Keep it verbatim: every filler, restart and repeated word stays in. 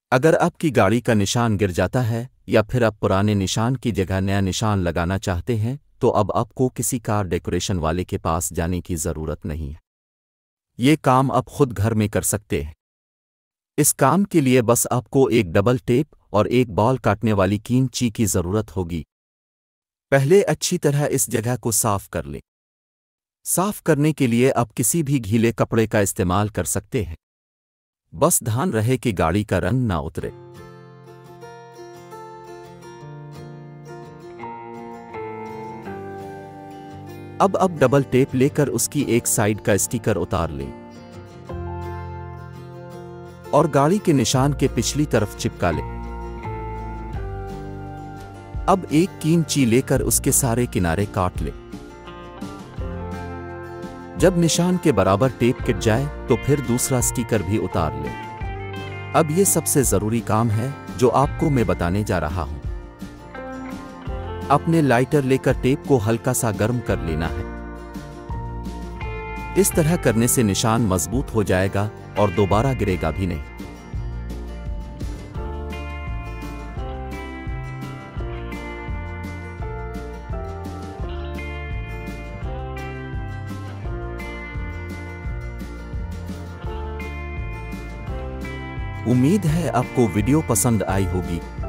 अगर आपकी गाड़ी का निशान गिर जाता है या फिर आप पुराने निशान की जगह नया निशान लगाना चाहते हैं तो अब आपको किसी कार डेकोरेशन वाले के पास जाने की ज़रूरत नहीं है। ये काम आप खुद घर में कर सकते हैं। इस काम के लिए बस आपको एक डबल टेप और एक बॉल काटने वाली कींची की ज़रूरत होगी। पहले अच्छी तरह इस जगह को साफ कर लें। साफ करने के लिए आप किसी भी गीले कपड़े का इस्तेमाल कर सकते हैं। बस ध्यान रहे कि गाड़ी का रंग ना उतरे। अब अब डबल टेप लेकर उसकी एक साइड का स्टिकर उतार लें और गाड़ी के निशान के पिछली तरफ चिपका लें। अब एक कींची लेकर उसके सारे किनारे काट लें। जब निशान के बराबर टेप कट जाए तो फिर दूसरा स्टिकर भी उतार लें। अब ये सबसे ज़रूरी काम है जो आपको मैं बताने जा रहा हूं। अपने लाइटर लेकर टेप को हल्का सा गर्म कर लेना है। इस तरह करने से निशान मजबूत हो जाएगा और दोबारा गिरेगा भी नहीं। उम्मीद है आपको वीडियो पसंद आई होगी।